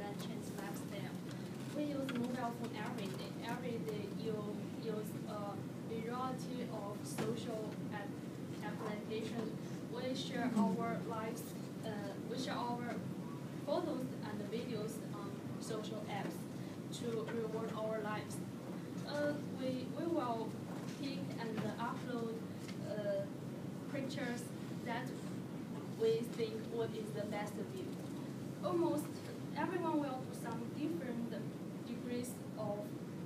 and change lifestyle. We use mobile phone every day. Every day you use a variety of social applications. We share our lives. We share our photos and videos on social apps to reward our lives. We will pick and upload pictures that we think what is the best view. Almost everyone will do some different degrees of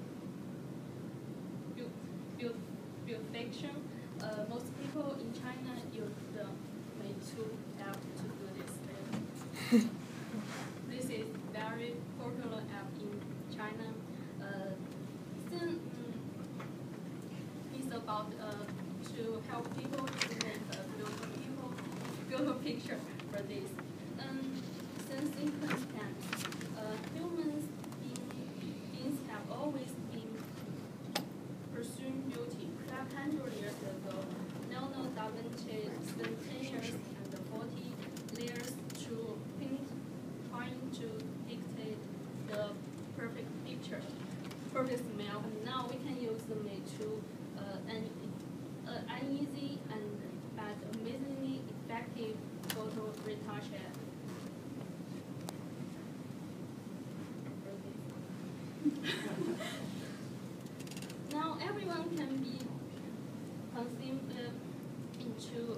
beautification. Most people in China use the Meitu app to do this. This is very popular app in China. It's about to help people to make a beautiful picture for this. Since ancient times, humans beings have always been pursuing beauty. 500 years ago, Leonardo da Vinci spent 10 years and 40 years to paint, trying to dictate the perfect picture, perfect smell. And now we can use the Meitu, an easy and but amazingly effective photo retouch app. Now everyone can be consumed into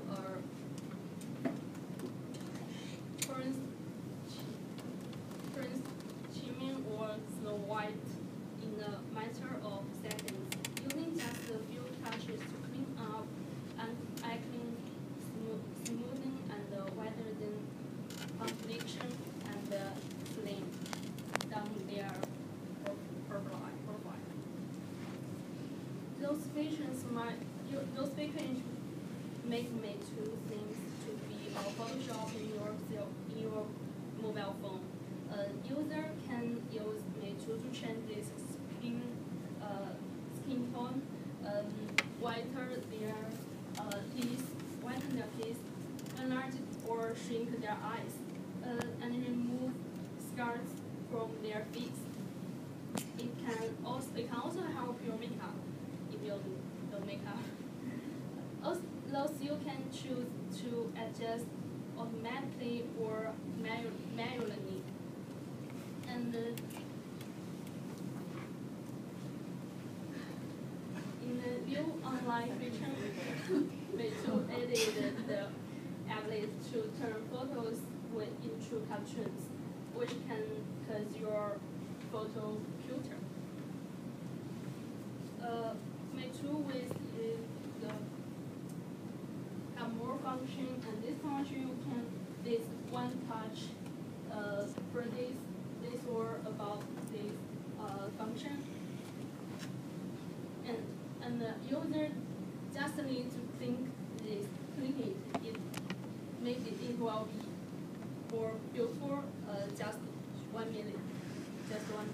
Prince Charming or Snow White in a matter of seconds, using just a few touches to clean up and acting smoothing and widening complexion and slim down their profile. Those features make Meitu seems to be a Photoshop in your mobile phone. A user can use Meitu to change this skin tone, whiten their teeth, enlarge or shrink their eyes, and remove scars from their face. It can also help your makeup if you do makeup. Also, you can choose to adjust automatically or manually. And in the view online feature, Meitu edited the ability to turn photos into cartoons, which can cause your photo filter. Meitu with have more function, and this function you can this one touch for this or about this function, and the user just need to click it. Maybe it will be more beautiful. Just 1 minute, just one.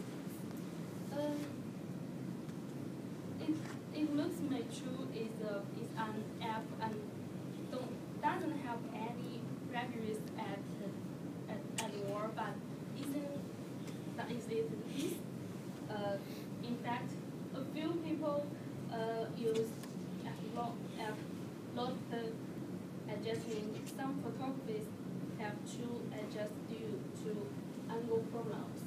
It looks Meitu is an app and doesn't have any reviews at all, but is it this? In fact, a few people use lot adjustment. Some photographers have to adjust due to angle problems,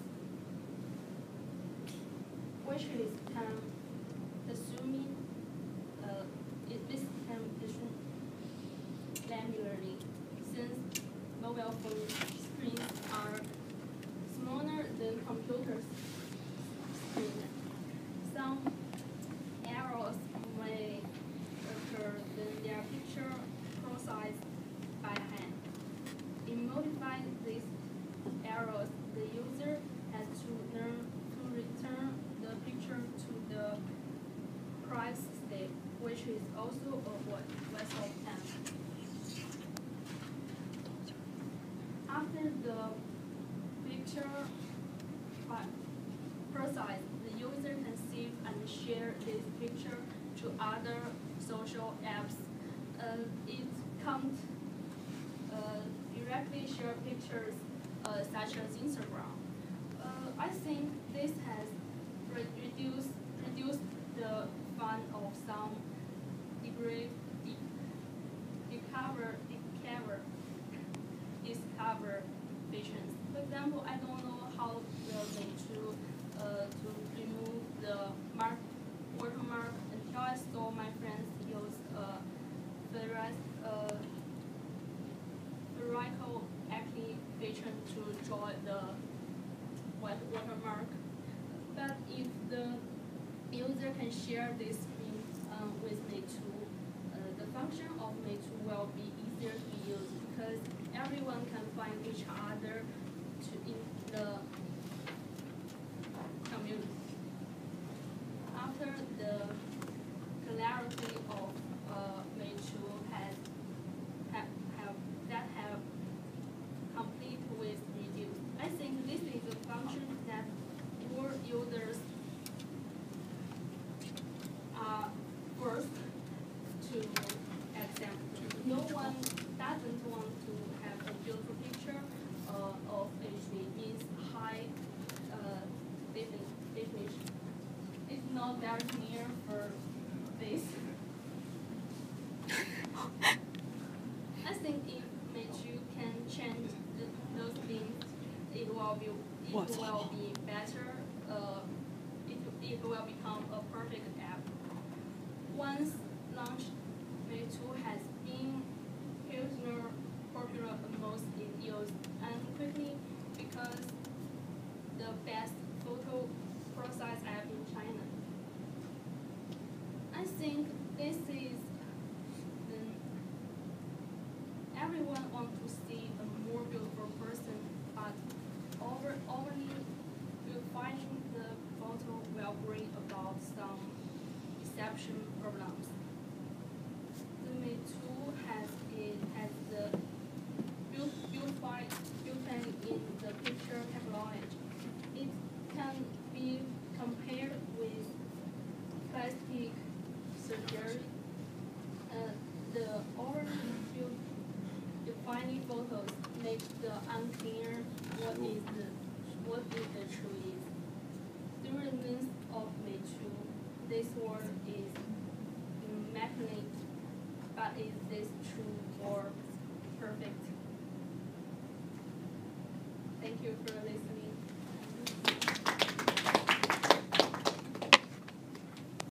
which is time consuming. This can consume manually, since mobile phone screens are smaller than computers screens. Some errors may occur when their picture processed by hand. In modifying these errors, the user has to learn to return the picture to the prior state, which is also a waste of time. After the picture process, the user can save and share this picture to other social apps. It can't directly share pictures such as Instagram. I think this has reduced the fun of some degree discover features. For example, I don't know how the Meitu to remove the watermark until I saw my friends use spherical application to draw the watermark. But if the user can share this screen with Meitu, the function of Meitu will be easier to use because everyone can find each other in the community. After the clarity of Meitu have complete with reduce, I think this is a function that more users are forced to accept. No one doesn't want to have a beautiful picture of HD means high definition. It's not very clear for this. I think if Meitu can change those things, it will be better. It will become a perfect app. Once launched, Meitu has been popular most in use and quickly